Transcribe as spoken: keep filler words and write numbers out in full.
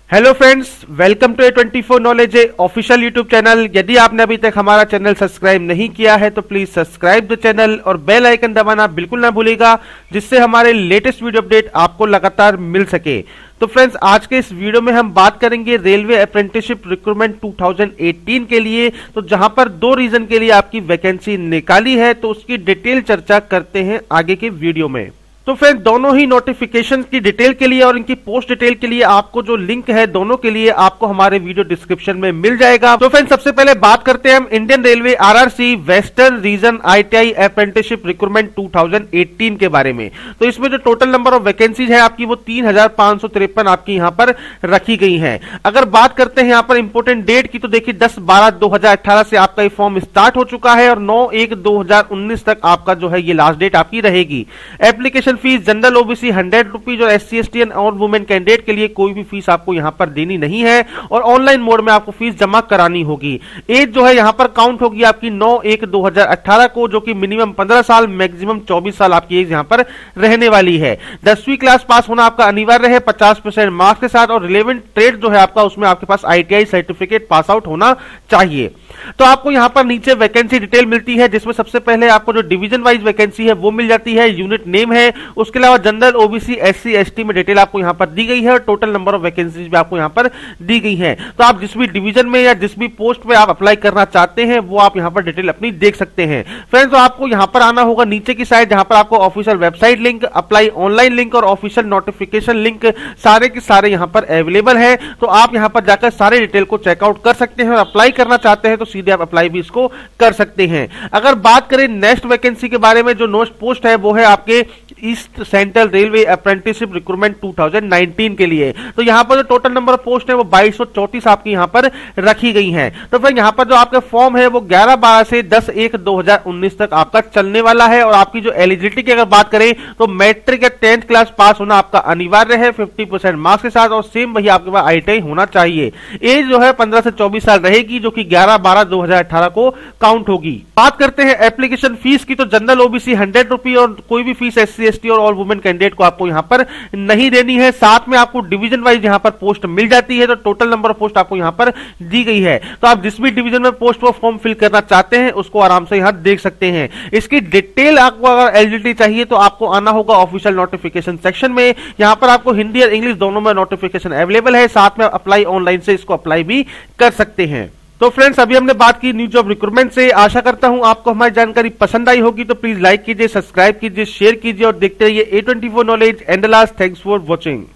Hello friends, welcome to A twenty four knowledge official YouTube channel. यदि आपने अभी तक हमारा चैनल सब्सक्राइब नहीं किया है तो प्लीज सब्सक्राइब द चैनल और बेल आइकन दबाना बिल्कुल ना भूलिएगा, जिससे हमारे लेटेस्ट वीडियो अपडेट आपको लगातार मिल सके। तो फ्रेंड्स, आज के इस वीडियो में हम बात करेंगे रेलवे अप्रेंटिसशिप रिक्रूटमेंट दो हज़ार अठारह के लिए, तो जहां पर दो रीजन के लिए आपकी वैकेंसी निकाली है, तो उसकी डिटेल चर्चा करते हैं आगे के वीडियो में। तो फ्रेंड, दोनों ही नोटिफिकेशन की डिटेल के लिए और इनकी पोस्ट डिटेल के लिए आपको जो लिंक है दोनों के लिए आपको हमारे वीडियो डिस्क्रिप्शन में मिल जाएगा। तो फ्रेंड, सबसे पहले बात करते हैं हम Indian railway RRC western region ITI apprenticeship recruitment दो हज़ार अठारह के बारे में। तो इसमें जो टोटल नंबर ऑफ वैकेंसीज है आपकी वो तीन हजार पांच सौ तिरपन आपकी यहाँ पर रखी गई है। अगर बात करते हैं यहाँ पर इंपोर्टेंट डेट की, तो देखिए दस बारह दो हजार अठारह से आपका ये फॉर्म स्टार्ट हो चुका है और नौ एक दो हजार उन्नीस तक आपका जो है ये लास्ट डेट आपकी रहेगी। Application fees general OBC hundred rupees और एस सी एस टी और वुमेन कैंडिडेट के लिए कोई भी फीस आपको यहां पर देनी नहीं है और ऑनलाइन मोड में आपको फीस जमा करानी होगी। एज जो है यहां पर काउंट होगी आपकी नौ एक दो हजार अठारह को, जो कि मिनिमम पंद्रह साल मैक्सिमम चौबीस साल आपकी एज यहां पर रहने वाली है। दसवीं क्लास पास होना आपका अनिवार्य है पचास परसेंट मार्क्स के साथ, और रिलेवेंट ट्रेड जो है आपका उसमें आपके पास आईटीआई सर्टिफिकेट पास आउट होना चाहिए। तो आपको यहां पर नीचे वैकेंसी डिटेल मिलती है, जिसमें सबसे पहले आपको जो डिवीजन वाइज वैकेंसी है वो मिल जाती है, यूनिट नेम है, उसके अलावा जनरल ओबीसी एससी एसटी में डिटेल आपको यहां पर दी गई है और टोटल नंबर ऑफ वैकेंसीज भी आपको यहां पर दी गई है। तो आप जिस भी डिवीजन में या जिस भी पोस्ट में आप अप्लाई करना चाहते हैं वो आप यहां पर डिटेल अपनी देख सकते हैं। फ्रेंड्स, तो आपको यहां पर आना होगा नीचे की साइड, जहां पर आपको official website link, apply online link और ऑफिशियल नोटिफिकेशन लिंक सारे के सारे यहां पर अवेलेबल है। तो आप यहां पर जाकर सारे डिटेल को चेकआउट कर सकते हैं और अप्लाई करना चाहते हैं तो सीधे आप अप्लाई भी इसको कर सकते हैं। अगर बात करें नेक्स्ट वैकेंसी के बारे में, जो नेक्स्ट पोस्ट है वो है आपके east central railway apprenticeship recruitment दो हज़ार उन्नीस के लिए। तो यहां पर जो टोटल नंबर ऑफ पोस्ट है वो बाईस सौ चौंतीस आपकी यहां पर रखी गई हैं। तो फिर यहां पर जो आपका फॉर्म है वो ग्यारह बारह से दस एक दो हजार उन्नीस तक आपका चलने वाला है। और आपकी जो एलिजिबिलिटी की अगर बात करें तो मैट्रिक या टेंथ क्लास पास होना आपका अनिवार्य है पचास परसेंट मार्क्स के साथ, और सेम वही आपके पास आईटीआई होना चाहिए। एज जो है पंद्रह से चौबीस साल रहेगी, जो कि ग्यारह बारह दो हजार अठारह को काउंट होगी। बात करते हैं एप्लीकेशन फीस की, तो जनरल ओबीसी हंड्रेड रुपी और कोई भी fees S C S T और ऑल वुमेन कैंडिडेट को आपको यहां पर नहीं देनी है। साथ में आपको डिवीजन वाइज यहां पर पोस्ट मिल जाती है, तो टोटल नंबर ऑफ पोस्ट आपको यहां पर दी गई है। तो आप जिस भी डिवीजन में पोस्ट वो फॉर्म फिल करना चाहते हैं उसको आराम से यहां देख सकते हैं। इसकी डिटेल आपको अगर एलिजिबिलिटी चाहिए तो आपको आना होगा ऑफिशियल नोटिफिकेशन सेक्शन में। यहां पर आपको हिंदी और इंग्लिश दोनों में नोटिफिकेशन अवेलेबल है, साथ में अप्लाई ऑनलाइन से इसको अप्लाई भी कर सकते हैं। तो फ्रेंड्स, अभी हमने बात की न्यू जॉब रिक्रूटमेंट से। आशा करता हूं आपको हमारी जानकारी पसंद आई होगी, तो प्लीज लाइक कीजिए, सब्सक्राइब कीजिए, शेयर कीजिए और देखते रहिए A twenty four knowledge and last. Thanks for watching.